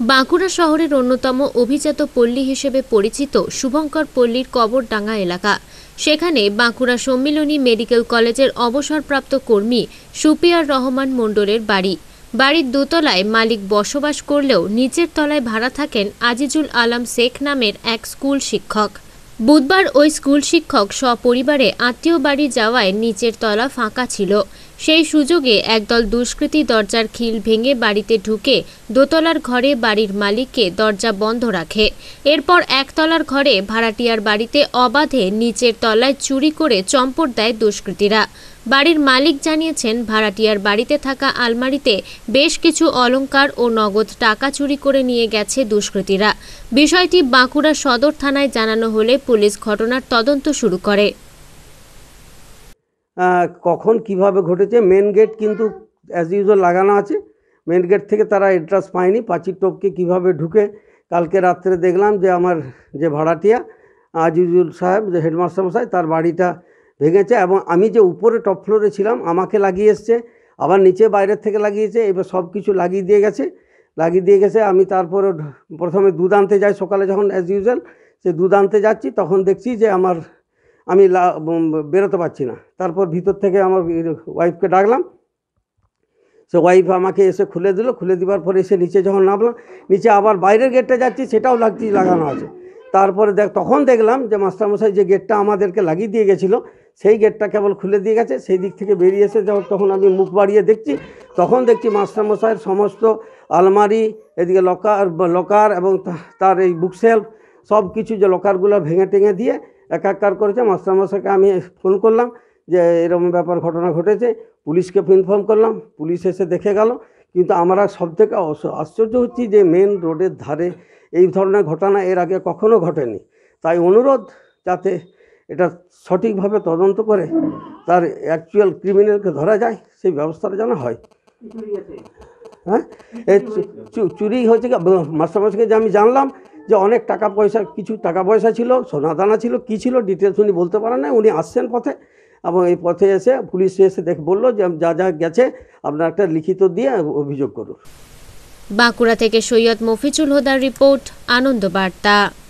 বাঁকুড়া শহরের অন্যতম অভিজাত পল্লী হিসেবে পরিচিত শুভঙ্কর পল্লীর কবরডাঙ্গা এলাকা। সেখানে বাঁকুড়া সম্মিলনী মেডিকেল কলেজের অবসরপ্রাপ্ত কর্মী সুপিয়ার রহমান মণ্ডলের বাড়ি। বাড়ির দোতলায় মালিক বসবাস করলেও নিচের তলায় ভাড়া থাকেন আজিজুল আলম শেখ নামের এক স্কুল শিক্ষক। বুধবার ওই স্কুল শিক্ষক সপরিবারে আত্মীয় বাড়ি যাওয়ায় নিচের তলা ফাঁকা ছিল। সেই সুযোগে একদল দুষ্কৃতী দরজার খিল ভেঙে বাড়িতে ঢুকে দোতলার ঘরে বাড়ির মালিককে দরজা বন্ধ রাখে। এরপর একতলার ঘরে ভাড়াটিয়ার বাড়িতে অবাধে নিচের তলায় চুরি করে চম্পট দেয় দুষ্কৃতীরা। বাড়ির মালিক জানিয়েছেন, ভাড়াটিয়ার বাড়িতে থাকা আলমারিতে বেশ কিছু অলংকার ও নগদ টাকা চুরি করে নিয়ে গেছে দুষ্কৃতীরা। বিষয়টি বাঁকুড়া সদর থানায় জানানো হলে পুলিশ ঘটনার তদন্ত শুরু করে। কখন কিভাবে ঘটেছে, মেন গেট কিন্তু অ্যাজ ইউজুয়াল লাগানো আছে। মেন গেট থেকে তারা এন্ট্রান্স পায়নি, পাঁচির টপকে কিভাবে ঢুকে। কালকে রাত্রে দেখলাম যে আমার যে ভাড়াটিয়া আজিজুল সাহেব, যে হেডমাস্টার মশাই, তার বাড়িটা ভেঙেছে এবং আমি যে উপরে টপ ফ্লোরে ছিলাম আমাকে লাগিয়ে এসছে, আবার নিচে বাইরের থেকে লাগিয়েছে। এবার সব কিছু লাগিয়ে দিয়ে গেছে। আমি তারপরে প্রথমে দুধ আনতে যাই সকালে, যখন অ্যাজ ইউজুয়াল সে দুধ আনতে যাচ্ছি তখন দেখছি যে আমি বেরোতে পারছি না। তারপর ভিতর থেকে আমার ওয়াইফকে ডাকলাম, সে ওয়াইফ আমাকে এসে খুলে দিল। খুলে দেওয়ার পরে এসে নিচে যখন নামলাম, নিচে আবার বাইরের গেটটা যাচ্ছি, সেটাও লাগানো আছে। তারপরে তখন দেখলাম যে মাস্টারমশাই যে গেটটা আমাদেরকে লাগিয়ে দিয়ে গেছিলো, সেই গেটটা কেবল খুলে দিয়ে গেছে। সেই দিক থেকে বেরিয়ে এসে তখন আমি মুখ বাড়িয়ে দেখছি, তখন দেখছি মাস্টারমশাইয়ের সমস্ত আলমারি, এদিকে লকার এবং তার এই বুকশেলফ সব কিছু, যে লকারগুলো ভেঙে টেঙে দিয়ে একাকার করেছে। মাস্টারমশাইকে আমি ফোন করলাম যে এরকম ব্যাপার ঘটনা ঘটেছে, পুলিশকে ইনফর্ম করলাম, পুলিশ এসে দেখে গেল। কিন্তু আমরা সবথেকে আশ্চর্য হচ্ছি যে মেন রোডের ধারে এই ধরনের ঘটনা এর আগে কখনো ঘটেনি। তাই অনুরোধ, যাতে এটা সঠিকভাবে তদন্ত করে তার অ্যাকচুয়াল ক্রিমিনালকে ধরা যায়, সেই ব্যবস্থাটা যেন হয়। হ্যাঁ, এই চুরি হয়েছে মাস্টারমশাইকে যে আমি জানলাম যে অনেক কিছু টাকা পয়সা ছিল, সোনাদানা ছিল, কী ছিল ডিটেলস উনি বলতে পারেন না। উনি আসছেন পথে, এবং এই পথে এসে পুলিশ এসে বললো যে যা গেছে আপনার একটা লিখিত দিয়ে অভিযোগ করুন। বাঁকুড়া থেকে সৈয়দ মফিজুল হুদার রিপোর্ট, আনন্দ বার্তা।